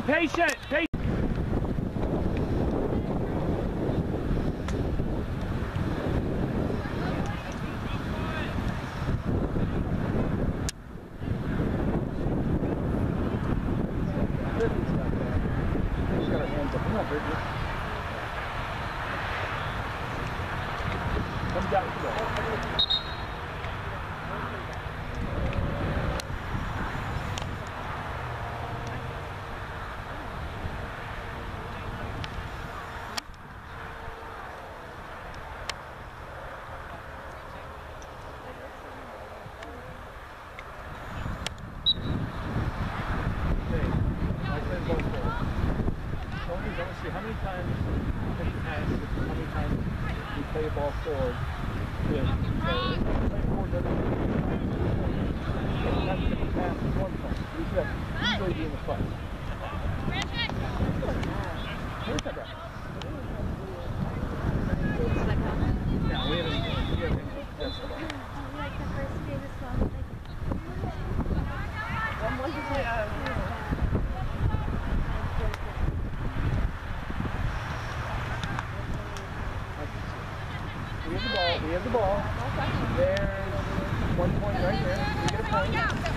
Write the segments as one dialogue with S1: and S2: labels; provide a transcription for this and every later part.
S1: patient. Come down. See how many times have you asked how many times you play a ball forward with play forward doesn't have to pass one point. You should have usually be in the fight. No, we haven't just
S2: like the first day this month,
S1: We have the ball. There's 1 point right there. We get a point.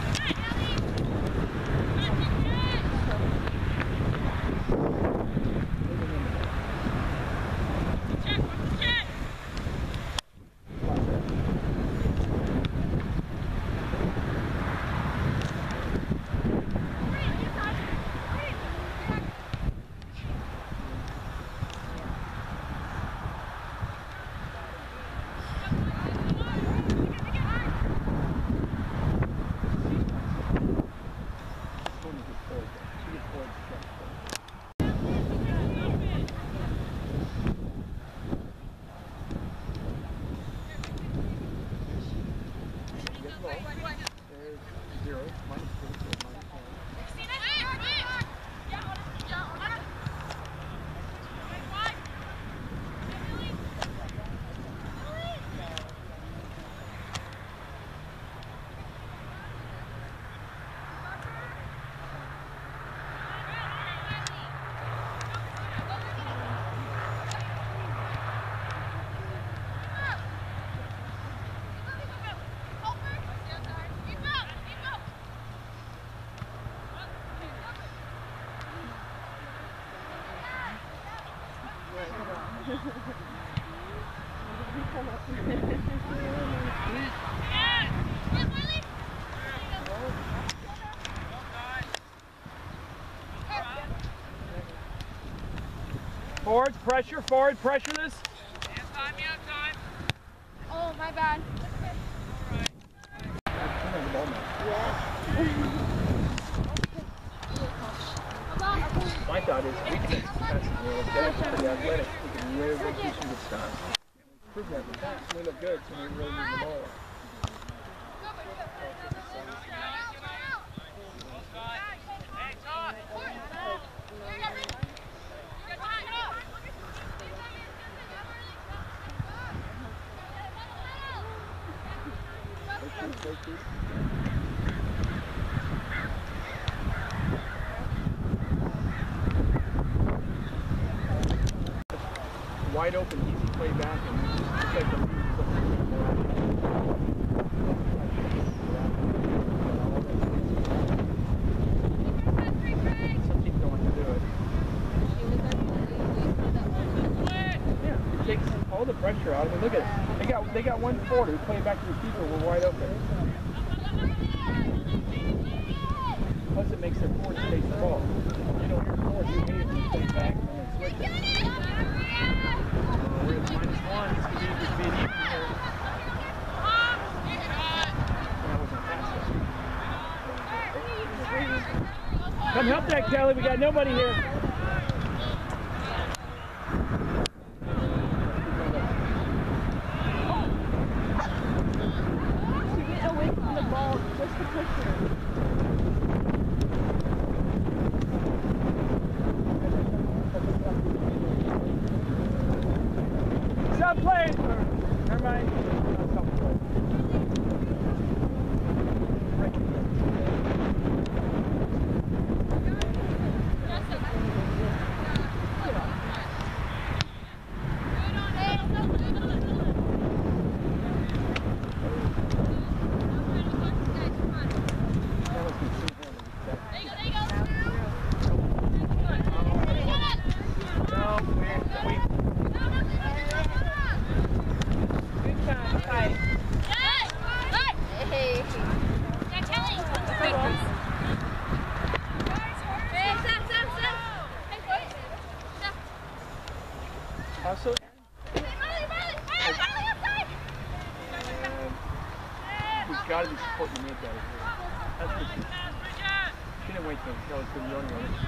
S1: Forward pressure this.
S2: oh, my bad.
S1: My thought is we can pass pretty athletic. We can really teach you the stuff. Prove that with that. We look good, so we really move the ball. Wide open, easy play back, and just like the some teams don't want to do it. Yeah, it takes all the pressure out. I mean, look at it. They got 140. We play back to the keeper. We're wide open. Plus, it makes their forward chase the ball. You know, your forward, you hate it when you play back and then switch it. We're at -1. This could be an even here. That wasn't fast. Come help that, Kelly. We got nobody here.
S2: To get away from the ball, just to push her.
S1: Stop playing! Never mind. Stop playing. Also, we've got to be supporting the mid guys here. That's what she didn't wait till it's been running on it.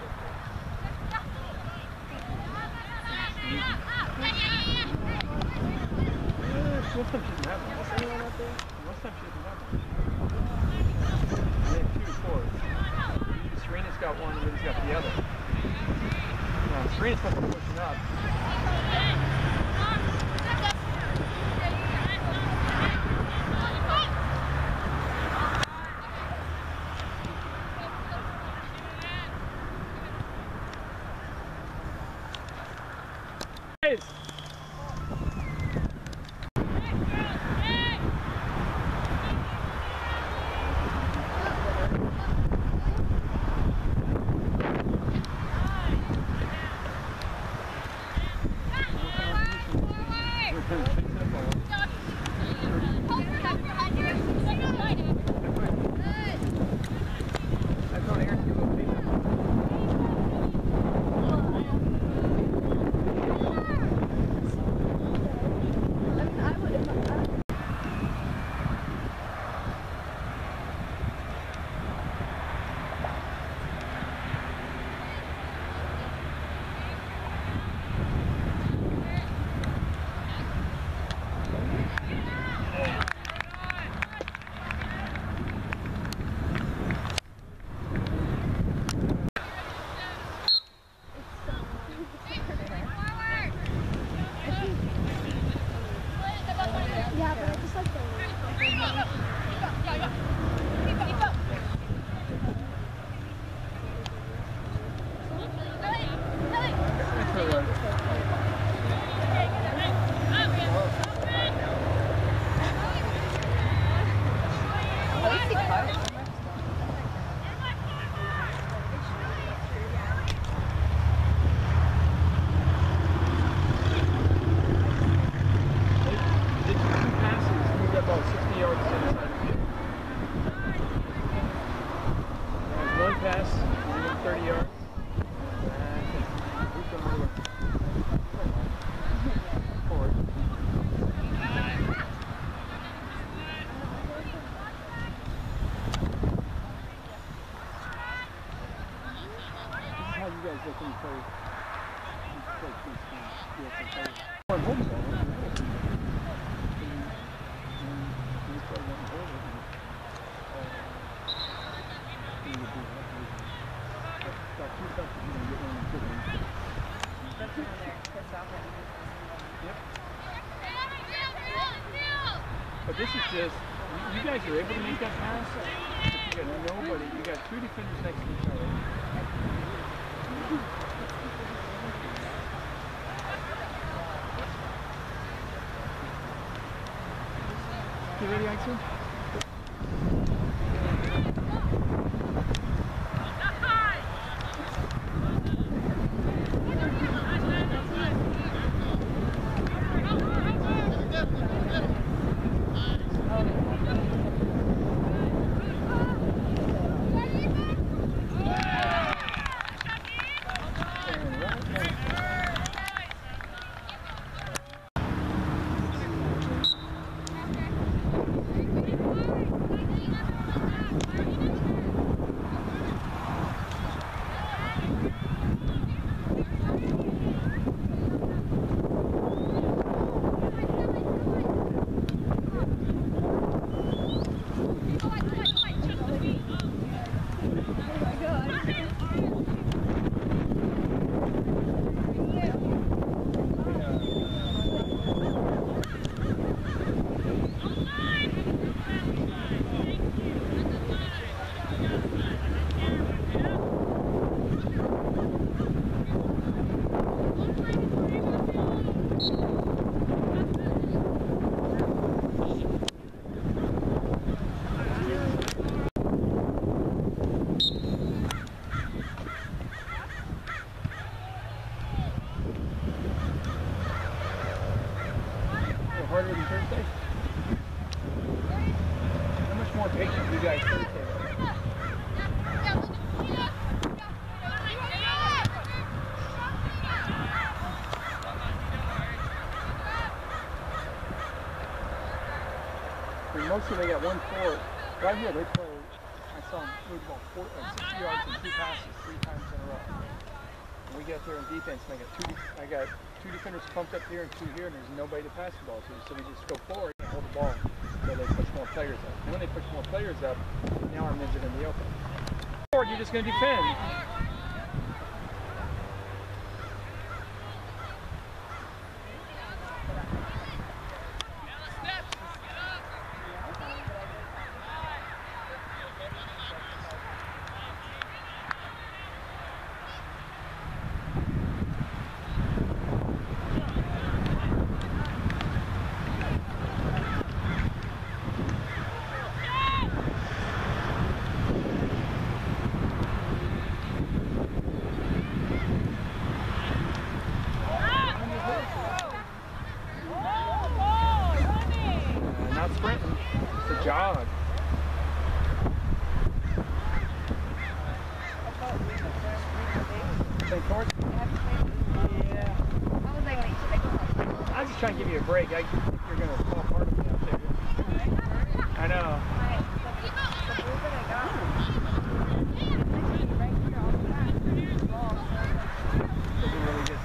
S1: Most time she doesn't have one. Most time she doesn't have one. Yeah, 2 to 4. Serena's got one and Lynn's got the other. Now, Serena's supposed to be pushing up. But this is just, you guys are able to make that pass. But you got nobody, you got 2 defenders next to each other. You ready, Axel? Mostly they got 1 court. Right here they play, I saw them move about 60 yards and 2 passes 3 times in a row. And we get there in defense and I got 2 defenders pumped up here and 2 here, and there's nobody to pass the ball to. So we just go forward and hold the ball until they push more players up. And when they push more players up, now our mids are going to be open. Forward, you're just going to defend. Not sprinting, it's a jog. St. George? Yeah. I was just trying to give you a break. I think you're going to fall apart of me out there. I know. It'll be really good.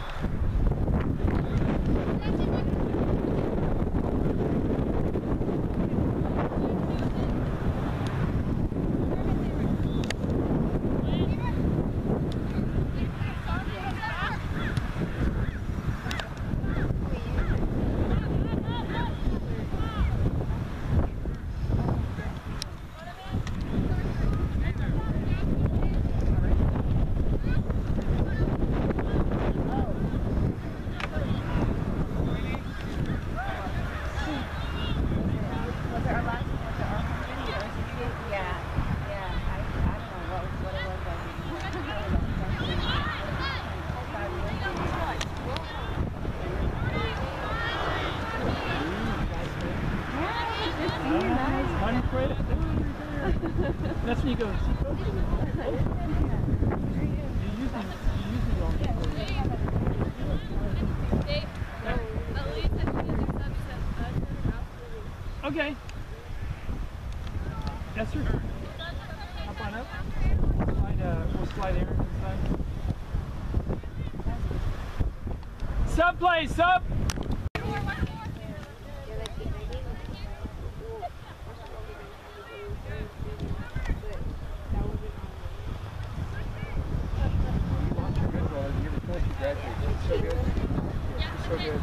S1: That's when you go. You usually don't get okay. Yes, sir. Hop on up. We'll slide Aaron inside. Sub play, sub! So good. So good.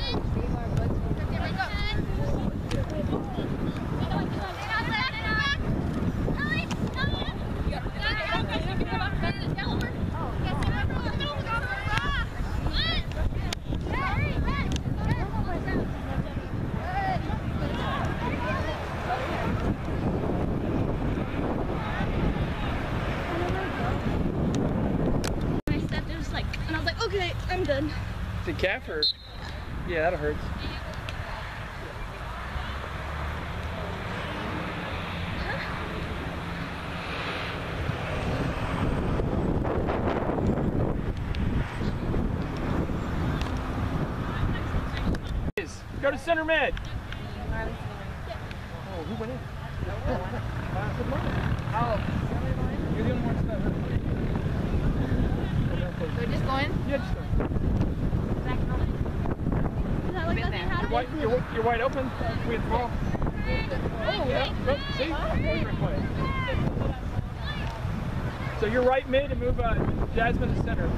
S2: Okay, I'm done.
S1: The calf or? Yeah, that hurts. Go to center mid. Oh, who went in?
S2: Oh.
S1: You're the only one that's
S2: They're just going?
S1: Yeah, just going.
S2: Is that like nothing happened?
S1: You're wide open. We had the ball. Oh, yeah. Oh, see? So you're right mid and move Jasmine to center.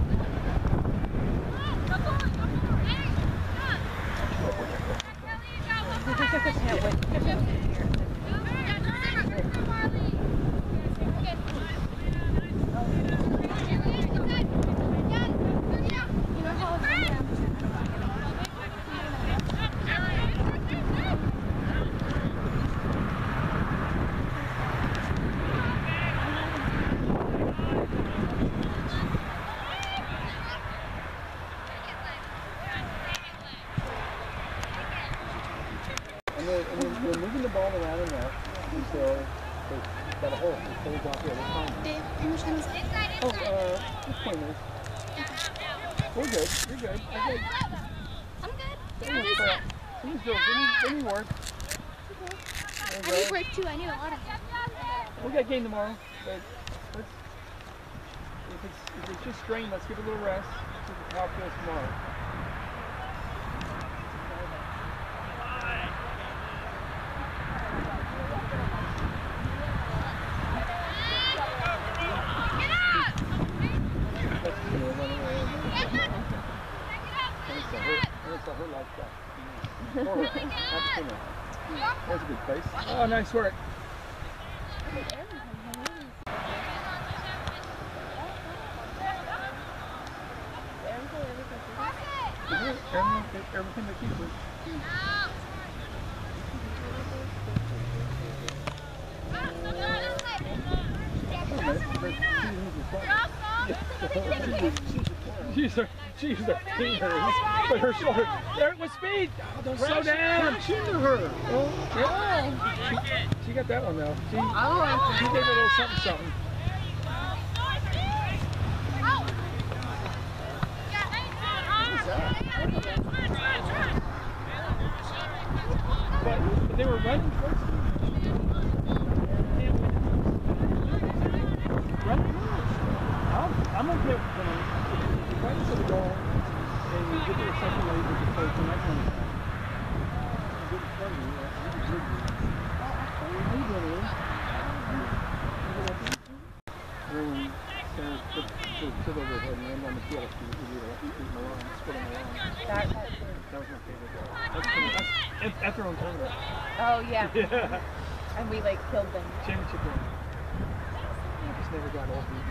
S1: And they're moving the ball around in that until they've got a hole. So they go out there. They're fine.
S2: Dave, how much time is it?
S1: Oh, just 20 minutes. We're good. You're good. I'm good.
S2: I'm good.
S1: Please do. Any work.
S2: Okay. I need break too. I need a lot of them.
S1: We'll get game tomorrow, but let's, if it's just strained, let's give it a little rest. See how it feels tomorrow. Her like that. That's a good place. Oh, nice work. Everything that keeps it. She's her fingers, but her shoulder. There it was speed. Oh, don't slow down. Crash into her. Oh, yeah. She got that one though. She gave it a little something something. But they were running towards me. I'm okay with them. Right to the goal, and you get to the second leg with the coach, and that's when good in front of you. That's really good. How you doing, Lee? When Sarah put over her head and landed on the field, she was Milan, split on Milan. That was my favorite goal. That's at their own tournament.
S3: Oh, yeah. Yeah. And we, like, killed them.
S1: Championship game. I just never got all beaten.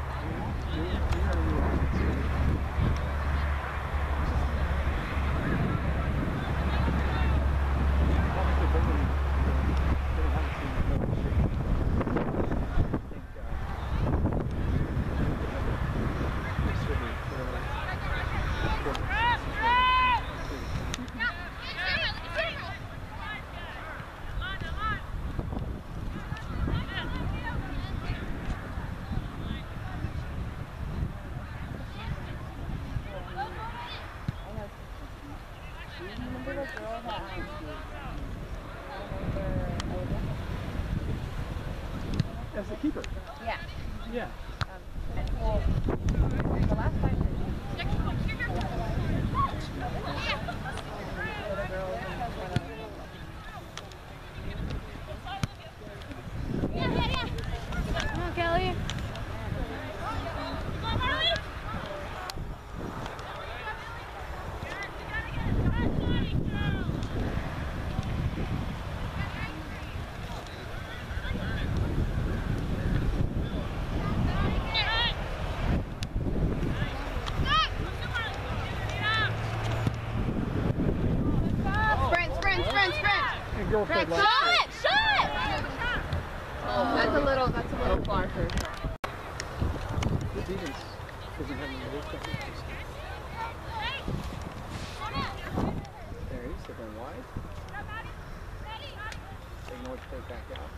S1: As the keeper?
S3: Yeah.
S1: Yeah.
S3: Well, the last time
S2: Come on, Kelly.
S1: Girl played last
S2: Shot! Shot!
S3: Oh, that's a little far for her.
S1: This Evans doesn't have any work. There he is, they're going wide. They know what to play back out.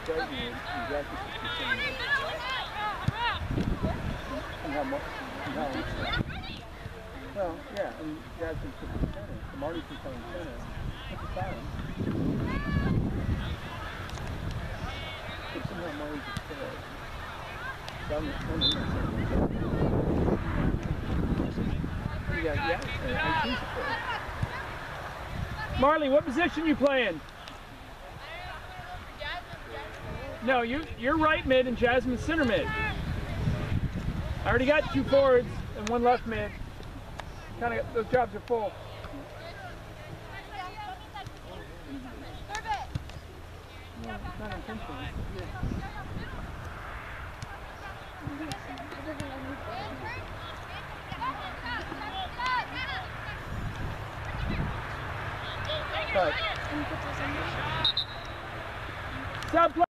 S1: right, you exactly 50%. Well, yeah, and Jasmine took the center. So Marty can come in center. What's the silence? But somehow Marty's a fair. Marley, what position you playing? No, you're right mid and Jasmine center mid. I already got 2 forwards and 1 left mid. Kind of those jobs are full. No, it's not intentional. But stop playing.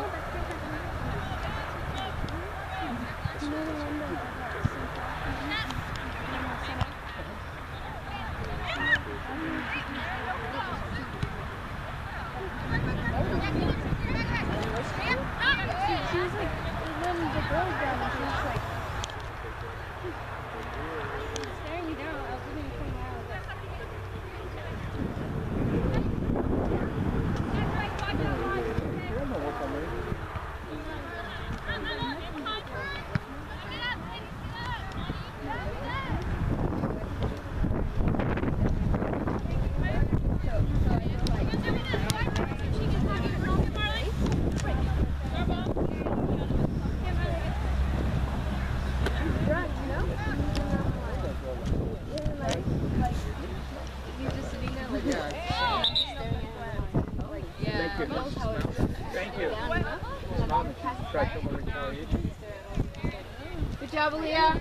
S2: She was like, when the girl was down, she was like staring me down. I was looking to come out.
S1: Thank you.
S3: Good job, Aaliyah.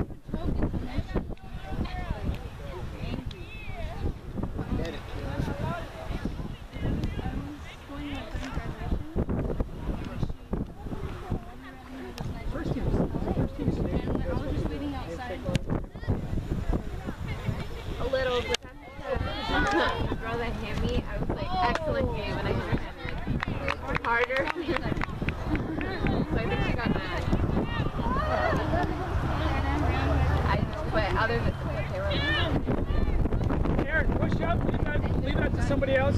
S3: A little. My brother hit me. I was like, excellent game, and I hit her head like harder. So I think she got mad. But other than that, they were.
S1: Aaron, push up. Leave that to somebody else.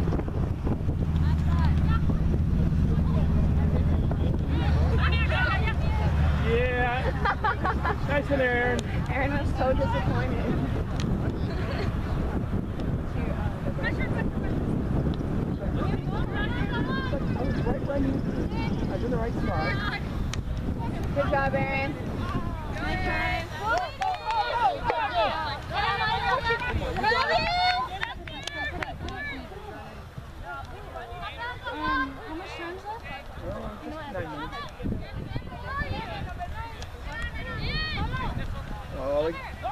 S1: Yeah. Nice one, Aaron.
S3: Aaron was so disappointed.
S1: I was in the right spot.
S3: Good job, Aaron.
S2: How much time is left?
S1: Just 9 minutes. Oh,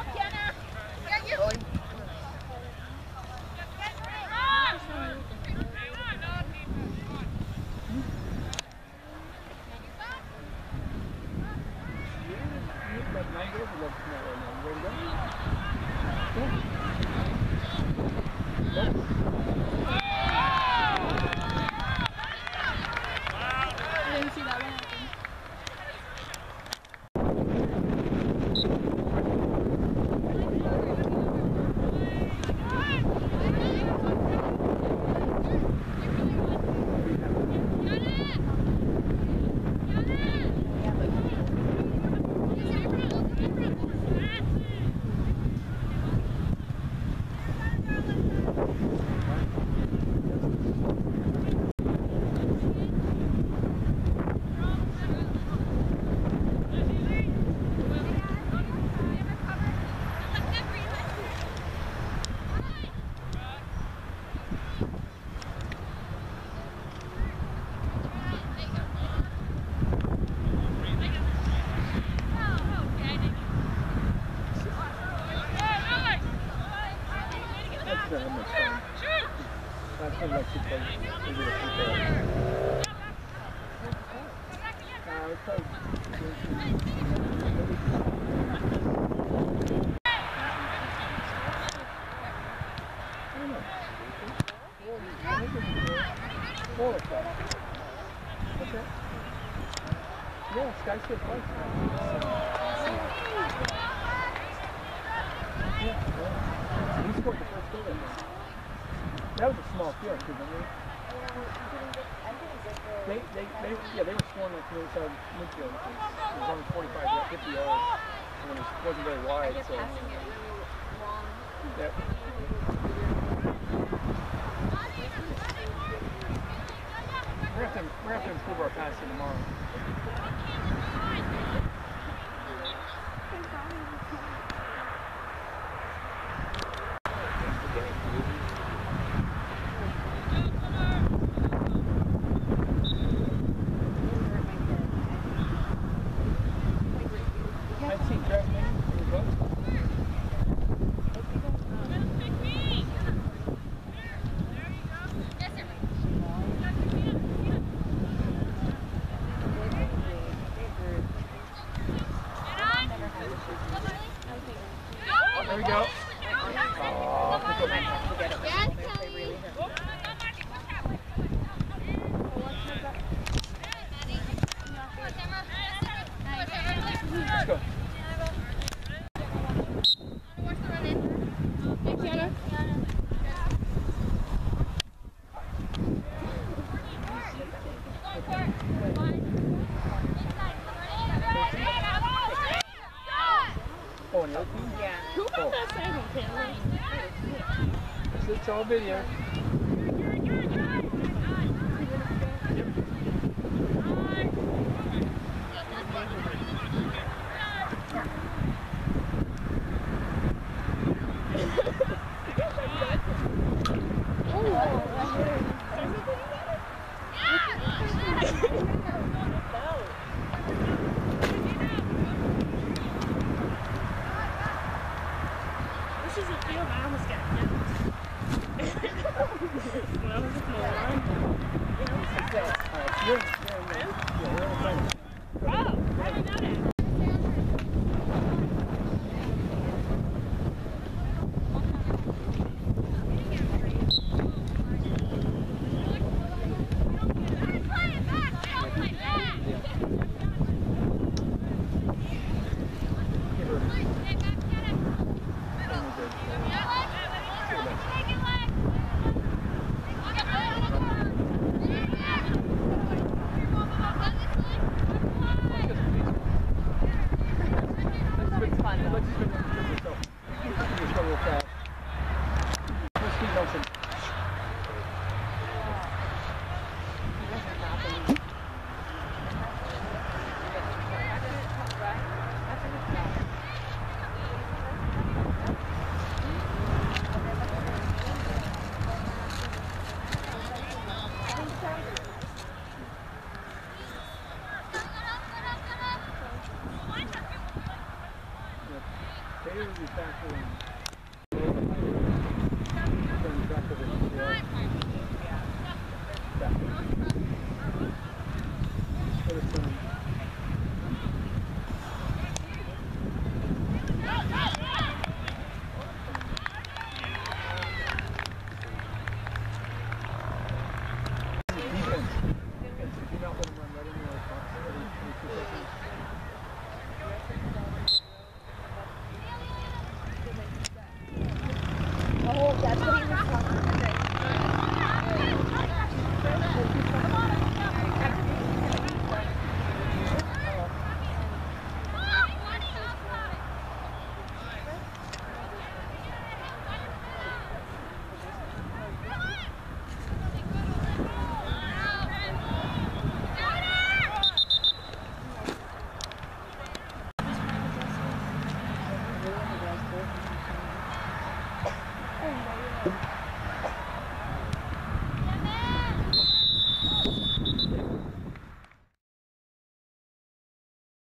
S2: I didn't see that one happen.
S1: Yeah, Sky State Park. Yeah, he scored the first goal that day. That was a small field, too, didn't they? They were scoring like the other side of midfield. It was only 45, 50 yards. And it wasn't very wide, so.
S3: Passing it really long.
S1: Yep. We're gonna have to improve our passing tomorrow. There we go. Let's go. Oh, and the other team?
S3: Yeah.
S2: Who got that save on camera?
S1: It's all video.
S2: This is a field I almost got hit. When I was looking online. Oh, I didn't know that. They will be factoring